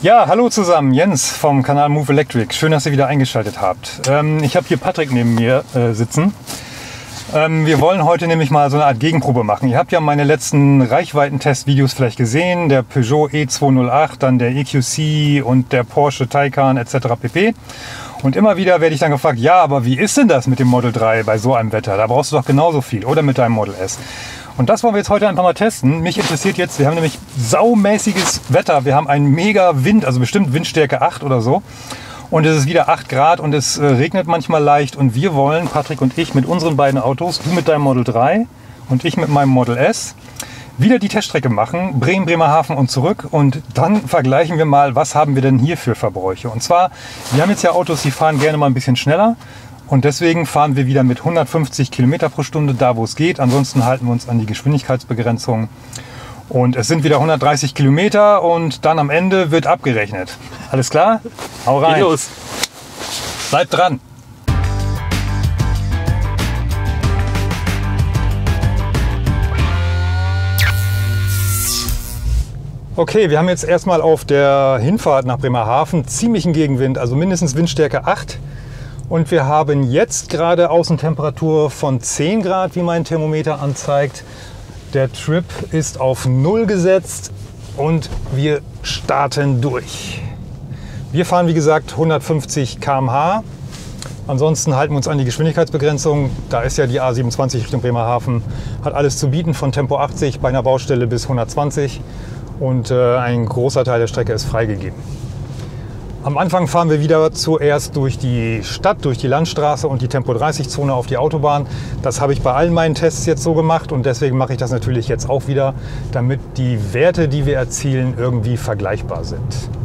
Ja, hallo zusammen, Jens vom Kanal Move Electric. Schön, dass ihr wieder eingeschaltet habt. Ich habe hier Patrick neben mir sitzen. Wir wollen heute nämlich mal so eine Art Gegenprobe machen. Ihr habt ja meine letzten Reichweitentest-Videos vielleicht gesehen. Der Peugeot E208, dann der EQC und der Porsche Taycan etc. pp. Und immer wieder werde ich dann gefragt, ja, aber wie ist denn das mit dem Model 3 bei so einem Wetter? Da brauchst du doch genauso viel. Oder mit deinem Model S. Und das wollen wir jetzt heute einfach mal testen. Mich interessiert jetzt, wir haben nämlich saumäßiges Wetter. Wir haben einen mega Wind, also bestimmt Windstärke 8 oder so. Und es ist wieder 8 Grad und es regnet manchmal leicht. Und wir wollen, Patrick und ich, mit unseren beiden Autos, du mit deinem Model 3 und ich mit meinem Model S, wieder die Teststrecke machen, Bremen, Bremerhaven und zurück. Und dann vergleichen wir mal, was haben wir denn hier für Verbräuche. Und zwar, wir haben jetzt ja Autos, die fahren gerne mal ein bisschen schneller. Und deswegen fahren wir wieder mit 150 Kilometer pro Stunde, da wo es geht. Ansonsten halten wir uns an die Geschwindigkeitsbegrenzung. Und es sind wieder 130 Kilometer und dann am Ende wird abgerechnet. Alles klar? Hau rein. Geht los. Bleibt dran. Okay, wir haben jetzt erstmal auf der Hinfahrt nach Bremerhaven ziemlichen Gegenwind, also mindestens Windstärke 8. Und wir haben jetzt gerade Außentemperatur von 10 Grad, wie mein Thermometer anzeigt. Der Trip ist auf 0 gesetzt und wir starten durch. Wir fahren wie gesagt 150 km/h. Ansonsten halten wir uns an die Geschwindigkeitsbegrenzung. Da ist ja die A27 Richtung Bremerhaven. Hat alles zu bieten von Tempo 80 bei einer Baustelle bis 120. Und ein großer Teil der Strecke ist freigegeben. Am Anfang fahren wir wieder zuerst durch die Stadt, durch die Landstraße und die Tempo-30-Zone auf die Autobahn. Das habe ich bei allen meinen Tests jetzt so gemacht und deswegen mache ich das natürlich jetzt auch wieder, damit die Werte, die wir erzielen, irgendwie vergleichbar sind.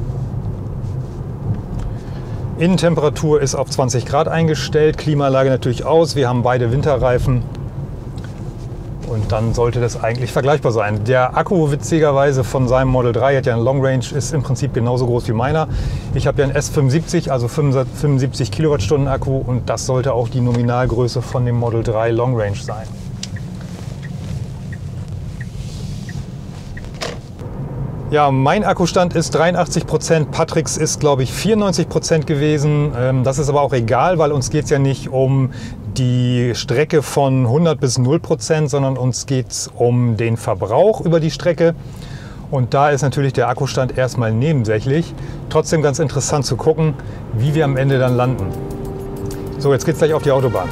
Innentemperatur ist auf 20 Grad eingestellt, Klimaanlage natürlich aus, wir haben beide Winterreifen. Und dann sollte das eigentlich vergleichbar sein. Der Akku witzigerweise von seinem Model 3 hat ja einen Long Range, ist im Prinzip genauso groß wie meiner. Ich habe ja einen S75, also 75 Kilowattstunden Akku und das sollte auch die Nominalgröße von dem Model 3 Long Range sein. Ja, mein Akkustand ist 83%, Patricks ist glaube ich 94% gewesen. Das ist aber auch egal, weil uns geht es ja nicht um die Strecke von 100 bis 0%, sondern uns geht es um den Verbrauch über die Strecke. Und da ist natürlich der Akkustand erstmal nebensächlich. Trotzdem ganz interessant zu gucken, wie wir am Ende dann landen. So, jetzt geht's gleich auf die Autobahn.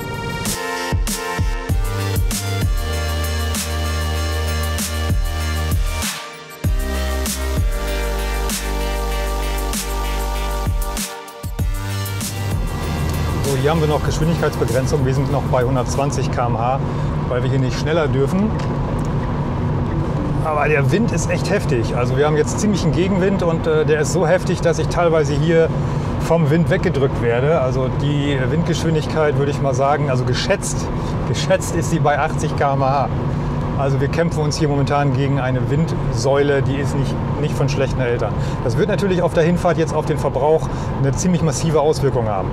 Hier haben wir noch Geschwindigkeitsbegrenzung. Wir sind noch bei 120 km/h, weil wir hier nicht schneller dürfen. Aber der Wind ist echt heftig. Also wir haben jetzt ziemlichen Gegenwind und der ist so heftig, dass ich teilweise hier vom Wind weggedrückt werde. Also die Windgeschwindigkeit würde ich mal sagen, also geschätzt ist sie bei 80 km/h. Also wir kämpfen uns hier momentan gegen eine Windsäule, die ist nicht von schlechten Eltern. Das wird natürlich auf der Hinfahrt jetzt auf den Verbrauch eine ziemlich massive Auswirkung haben.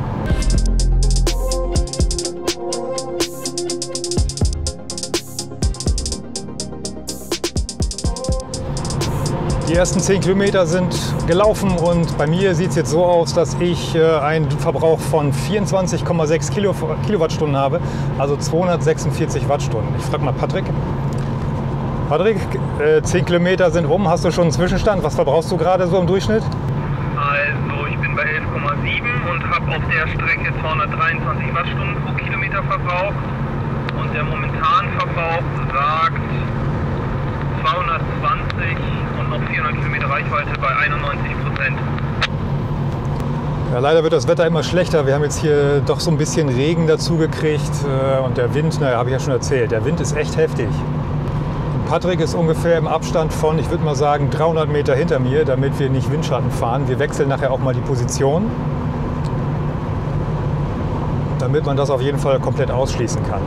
Die ersten 10 Kilometer sind gelaufen und bei mir sieht es jetzt so aus, dass ich einen Verbrauch von 24,6 Kilowattstunden habe, also 246 Wattstunden. Ich frage mal Patrick. Patrick, 10 Kilometer sind rum, hast du schon einen Zwischenstand? Was verbrauchst du gerade so im Durchschnitt? Also ich bin bei 11,7 und habe auf der Strecke 223 Wattstunden pro Kilometer verbraucht und der Momentanverbrauch sagt 220 und noch 400 Kilometer Reichweite bei 91%. Ja, leider wird das Wetter immer schlechter. Wir haben jetzt hier doch so ein bisschen Regen dazu gekriegt und der Wind, naja, habe ich ja schon erzählt, der Wind ist echt heftig. Und Patrick ist ungefähr im Abstand von, ich würde mal sagen, 300 Meter hinter mir, damit wir nicht Windschatten fahren. Wir wechseln nachher auch mal die Position, damit man das auf jeden Fall komplett ausschließen kann.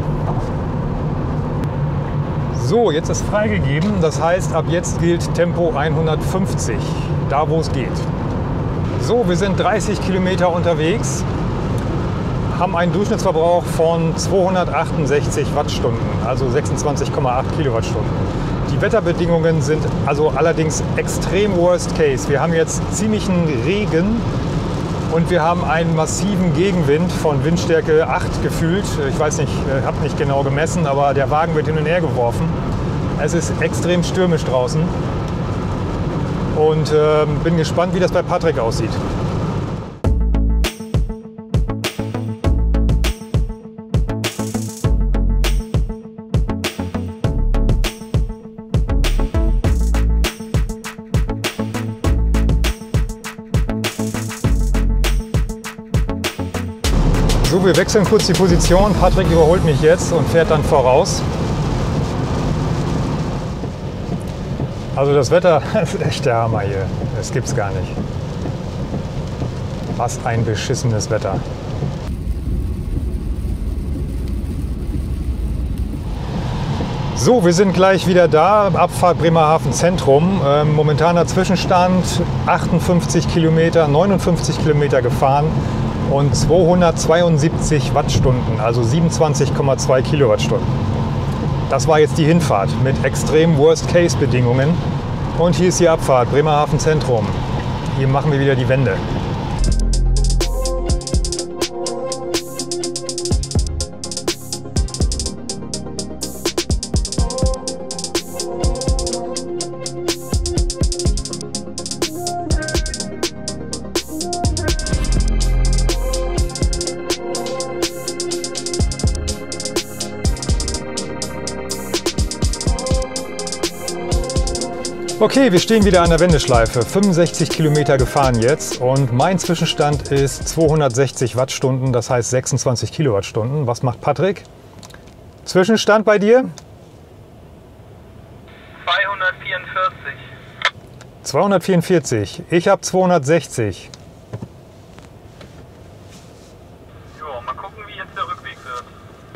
So, jetzt ist freigegeben, das heißt, ab jetzt gilt Tempo 150, da wo es geht. So, wir sind 30 Kilometer unterwegs, haben einen Durchschnittsverbrauch von 268 Wattstunden, also 26,8 Kilowattstunden. Die Wetterbedingungen sind also allerdings extrem worst case. Wir haben jetzt ziemlichen Regen und wir haben einen massiven Gegenwind von Windstärke 8 gefühlt. Ich weiß nicht, habe nicht genau gemessen, aber der Wagen wird hin und her geworfen. Es ist extrem stürmisch draußen und bin gespannt, wie das bei Patrick aussieht. So, wir wechseln kurz die Position. Patrick überholt mich jetzt und fährt dann voraus. Also das Wetter ist echt der Hammer hier. Das gibt's gar nicht. Was ein beschissenes Wetter. So, wir sind gleich wieder da. Abfahrt Bremerhaven Zentrum. Momentaner Zwischenstand 58 Kilometer, 59 Kilometer gefahren. Und 272 Wattstunden, also 27,2 Kilowattstunden. Das war jetzt die Hinfahrt mit extrem Worst-Case-Bedingungen. Und hier ist die Abfahrt, Bremerhaven Zentrum. Hier machen wir wieder die Wende. Okay, wir stehen wieder an der Wendeschleife. 65 Kilometer gefahren jetzt und mein Zwischenstand ist 260 Wattstunden, das heißt 26 Kilowattstunden. Was macht Patrick? Zwischenstand bei dir? 244. 244. Ich habe 260. Jo, mal gucken, wie jetzt der Rückweg wird.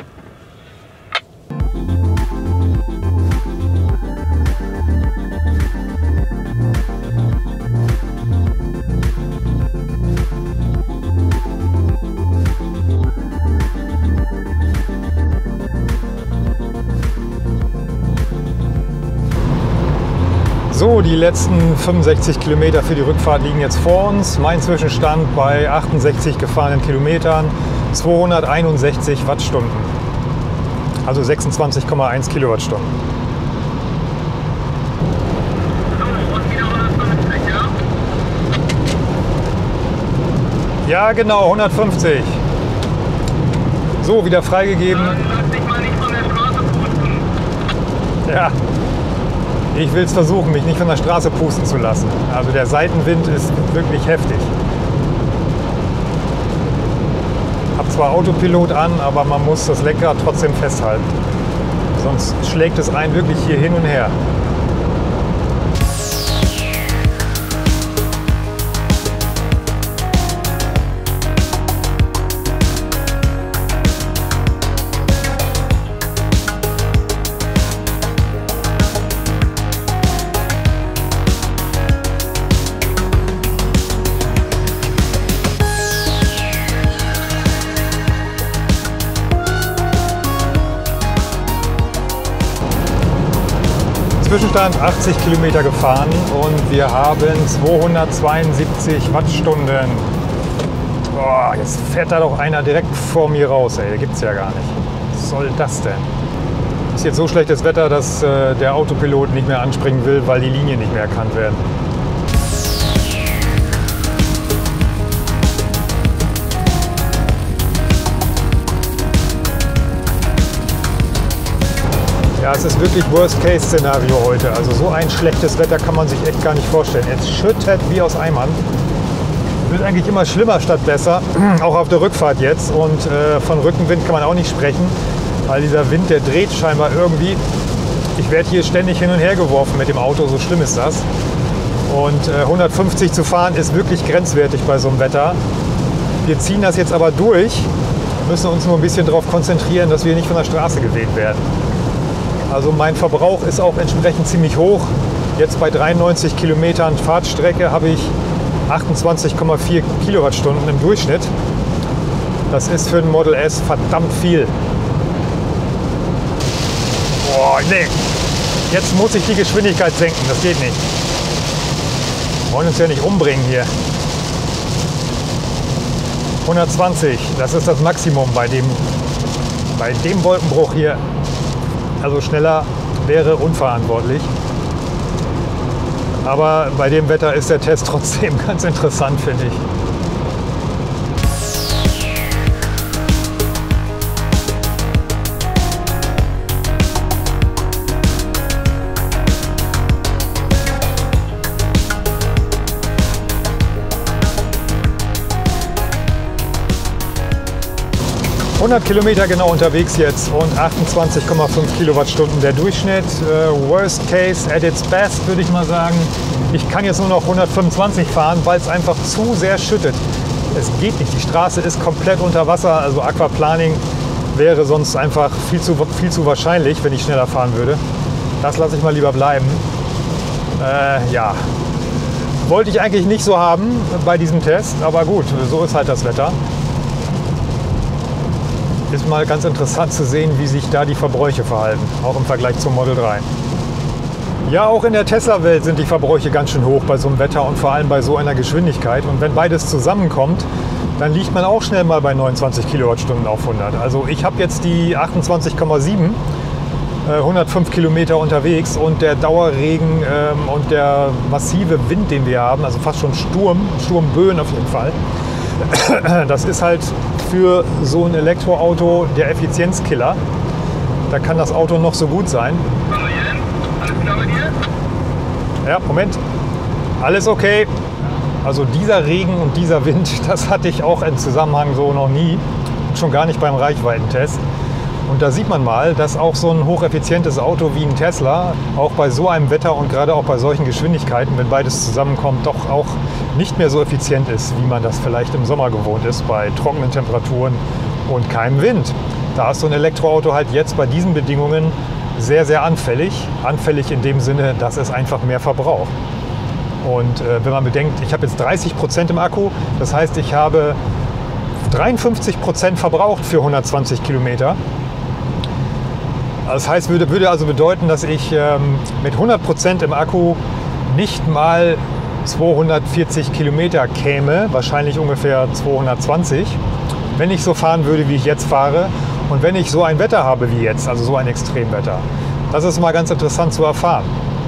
So, die letzten 65 Kilometer für die Rückfahrt liegen jetzt vor uns. Mein Zwischenstand bei 68 gefahrenen Kilometern, 261 Wattstunden, also 26,1 Kilowattstunden. So, und wieder 150, ja? Ja, genau, 150. So, wieder freigegeben. Lass dich mal nicht von der Straße pusten. Ja. Ich will es versuchen, mich nicht von der Straße pusten zu lassen. Also der Seitenwind ist wirklich heftig. Ich habe zwar Autopilot an, aber man muss das Lenkrad trotzdem festhalten. Sonst schlägt es einen wirklich hier hin und her. Zwischenstand 80 Kilometer gefahren und wir haben 272 Wattstunden. Boah, jetzt fährt da doch einer direkt vor mir raus, ey. Gibt's ja gar nicht. Was soll das denn? Ist jetzt so schlechtes Wetter, dass der Autopilot nicht mehr anspringen will, weil die Linien nicht mehr erkannt werden. Ja, es ist wirklich Worst-Case-Szenario heute. Also so ein schlechtes Wetter kann man sich echt gar nicht vorstellen. Es schüttet wie aus Eimern. Wird eigentlich immer schlimmer statt besser, auch auf der Rückfahrt jetzt. Und von Rückenwind kann man auch nicht sprechen, weil dieser Wind, der dreht scheinbar irgendwie. Ich werde hier ständig hin und her geworfen mit dem Auto, so schlimm ist das. Und 150 zu fahren ist wirklich grenzwertig bei so einem Wetter. Wir ziehen das jetzt aber durch, müssen uns nur ein bisschen darauf konzentrieren, dass wir nicht von der Straße geweht werden. Also mein Verbrauch ist auch entsprechend ziemlich hoch. Jetzt bei 93 Kilometern Fahrtstrecke habe ich 28,4 Kilowattstunden im Durchschnitt. Das ist für ein Model S verdammt viel. Boah, nee. Jetzt muss ich die Geschwindigkeit senken, das geht nicht. Wir wollen uns ja nicht umbringen hier. 120, das ist das Maximum bei dem Wolkenbruch hier. Also schneller wäre unverantwortlich. Aber bei dem Wetter ist der Test trotzdem ganz interessant, finde ich. 100 Kilometer genau unterwegs jetzt und 28,5 Kilowattstunden der Durchschnitt. Worst case at its best, würde ich mal sagen. Ich kann jetzt nur noch 125 fahren, weil es einfach zu sehr schüttet. Es geht nicht, die Straße ist komplett unter Wasser, also Aquaplaning wäre sonst einfach viel zu wahrscheinlich, wenn ich schneller fahren würde. Das lasse ich mal lieber bleiben. Ja, wollte ich eigentlich nicht so haben bei diesem Test, aber gut, so ist halt das Wetter. Ist mal ganz interessant zu sehen, wie sich da die Verbräuche verhalten, auch im Vergleich zum Model 3. Ja, auch in der Tesla-Welt sind die Verbräuche ganz schön hoch bei so einem Wetter und vor allem bei so einer Geschwindigkeit. Und wenn beides zusammenkommt, dann liegt man auch schnell mal bei 29 Kilowattstunden auf 100. Also ich habe jetzt die 28,7, 105 Kilometer unterwegs und der Dauerregen und der massive Wind, den wir haben, also fast schon Sturmböen auf jeden Fall, das ist halt für so ein Elektroauto der Effizienzkiller. Da kann das Auto noch so gut sein. Hallo Jens, alles klar bei dir? Ja, Moment. Alles okay. Also dieser Regen und dieser Wind, das hatte ich auch im Zusammenhang so noch nie. Schon gar nicht beim Reichweitentest. Und da sieht man mal, dass auch so ein hocheffizientes Auto wie ein Tesla auch bei so einem Wetter und gerade auch bei solchen Geschwindigkeiten, wenn beides zusammenkommt, doch auch nicht mehr so effizient ist, wie man das vielleicht im Sommer gewohnt ist, bei trockenen Temperaturen und keinem Wind. Da ist so ein Elektroauto halt jetzt bei diesen Bedingungen sehr, sehr anfällig. Anfällig in dem Sinne, dass es einfach mehr verbraucht. Und wenn man bedenkt, ich habe jetzt 30% im Akku, das heißt, ich habe 53% verbraucht für 120 Kilometer. Das heißt, würde also bedeuten, dass ich mit 100% im Akku nicht mal 240 Kilometer käme, wahrscheinlich ungefähr 220, wenn ich so fahren würde, wie ich jetzt fahre und wenn ich so ein Wetter habe wie jetzt, also so ein Extremwetter. Das ist mal ganz interessant zu erfahren.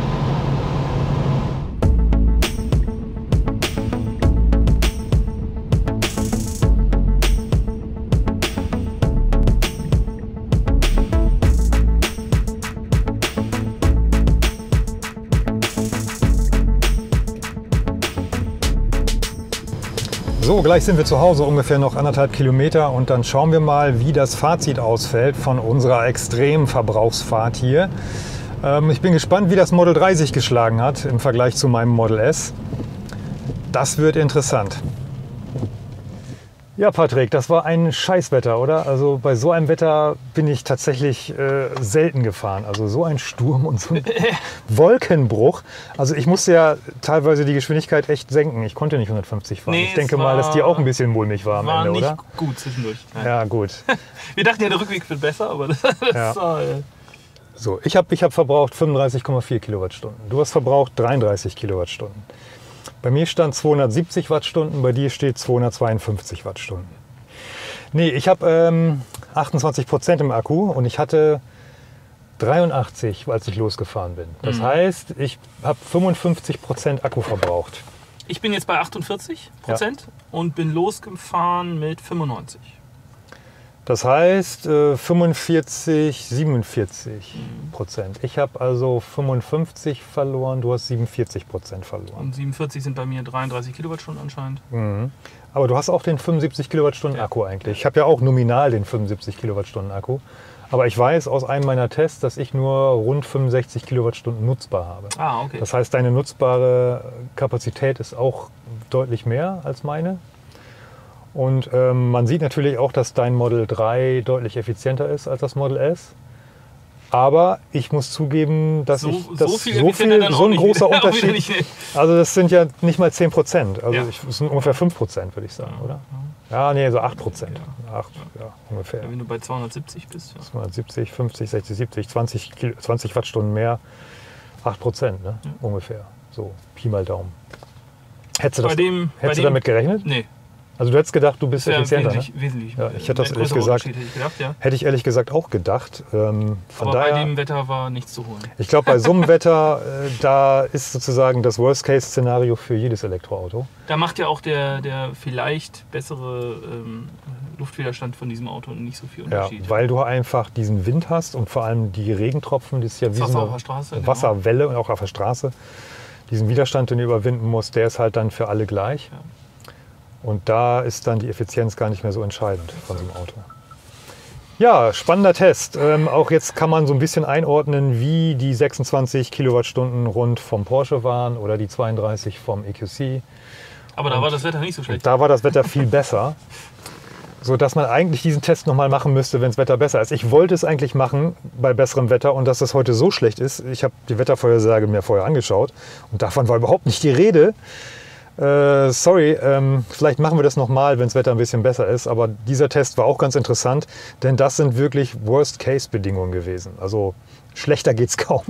So, gleich sind wir zu Hause, ungefähr noch 1,5 Kilometer und dann schauen wir mal, wie das Fazit ausfällt von unserer extremen Verbrauchsfahrt hier. Ich bin gespannt, wie das Model 3 sich geschlagen hat im Vergleich zu meinem Model S. Das wird interessant. Ja, Patrick, das war ein Scheißwetter, oder? Also bei so einem Wetter bin ich tatsächlich selten gefahren. Also so ein Sturm und so ein Wolkenbruch. Also ich musste ja teilweise die Geschwindigkeit echt senken. Ich konnte nicht 150 fahren. Nee, ich denke mal, dass die auch ein bisschen mulmig war am Ende, oder? War nicht gut zwischendurch. Nein. Ja, gut. Wir dachten ja, der Rückweg wird besser, aber das ja. war... So, ich hab verbraucht 35,4 Kilowattstunden. Du hast verbraucht 33 Kilowattstunden. Bei mir stand 270 Wattstunden, bei dir steht 252 Wattstunden. Nee, ich habe 28% im Akku und ich hatte 83, als ich losgefahren bin. Das heißt, ich habe 55% Akku verbraucht. Ich bin jetzt bei 48% und bin losgefahren mit 95. Das heißt 45, 47%. Ich habe also 55 verloren, du hast 47% verloren. Und 47 sind bei mir 33 Kilowattstunden anscheinend. Aber du hast auch den 75 Kilowattstunden Akku eigentlich. Ich habe ja auch nominal den 75 Kilowattstunden Akku. Aber ich weiß aus einem meiner Tests, dass ich nur rund 65 Kilowattstunden nutzbar habe. Ah, okay. Das heißt, deine nutzbare Kapazität ist auch deutlich mehr als meine. Und man sieht natürlich auch, dass dein Model 3 deutlich effizienter ist als das Model S. Aber ich muss zugeben, dass so ein großer Unterschied, also das sind ja nicht mal 10%, also das sind ungefähr 5%, würde ich sagen, oder? Ja, nee, so 8%. 8, ja, ungefähr. Wenn du bei 270 bist. Ja. 270, 50, 60, 70, 20 Wattstunden mehr. 8%, ne? Ja. Ungefähr. So, Pi mal Daumen. Hättest du, Bei dem, damit gerechnet? Nee. Also du hättest gedacht, du bist effizienter, wesentlich. Ja, ich hätte das ehrlich gesagt, hätte ich ehrlich gesagt auch gedacht. Von aber daher, bei dem Wetter war nichts zu holen. ich glaube, bei so einem Wetter, da ist sozusagen das Worst-Case-Szenario für jedes Elektroauto. Da macht ja auch der vielleicht bessere Luftwiderstand von diesem Auto nicht so viel Unterschied. Ja, weil du einfach diesen Wind hast und vor allem die Regentropfen, das ist ja wie so eine Wasserwelle und auch auf der Straße. Diesen Widerstand, den du überwinden musst, der ist halt dann für alle gleich. Ja. Und da ist dann die Effizienz gar nicht mehr so entscheidend von so einem Auto. Ja, spannender Test. Auch jetzt kann man so ein bisschen einordnen, wie die 26 Kilowattstunden rund vom Porsche waren oder die 32 vom EQC. Aber da war das Wetter nicht so schlecht. Da war das Wetter viel besser, sodass man eigentlich diesen Test nochmal machen müsste, wenn das Wetter besser ist. Ich wollte es eigentlich machen bei besserem Wetter und dass das heute so schlecht ist. Ich habe die Wettervorhersage mir vorher angeschaut und davon war überhaupt nicht die Rede. Sorry, vielleicht machen wir das nochmal, wenn das Wetter ein bisschen besser ist. Aber dieser Test war auch ganz interessant, denn das sind wirklich Worst-Case-Bedingungen gewesen. Also schlechter geht's kaum.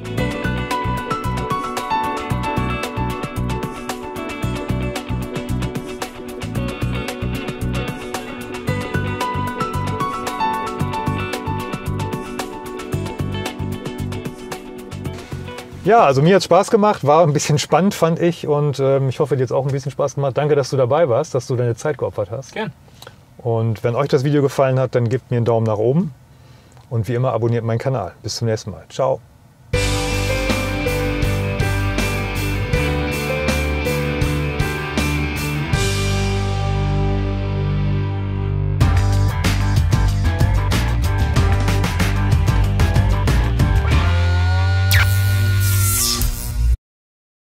Ja, also mir hat es Spaß gemacht, war ein bisschen spannend, fand ich. Und ich hoffe, dir hat es auch ein bisschen Spaß gemacht. Danke, dass du dabei warst, dass du deine Zeit geopfert hast. Gern. Und wenn euch das Video gefallen hat, dann gebt mir einen Daumen nach oben. Und wie immer, abonniert meinen Kanal. Bis zum nächsten Mal. Ciao.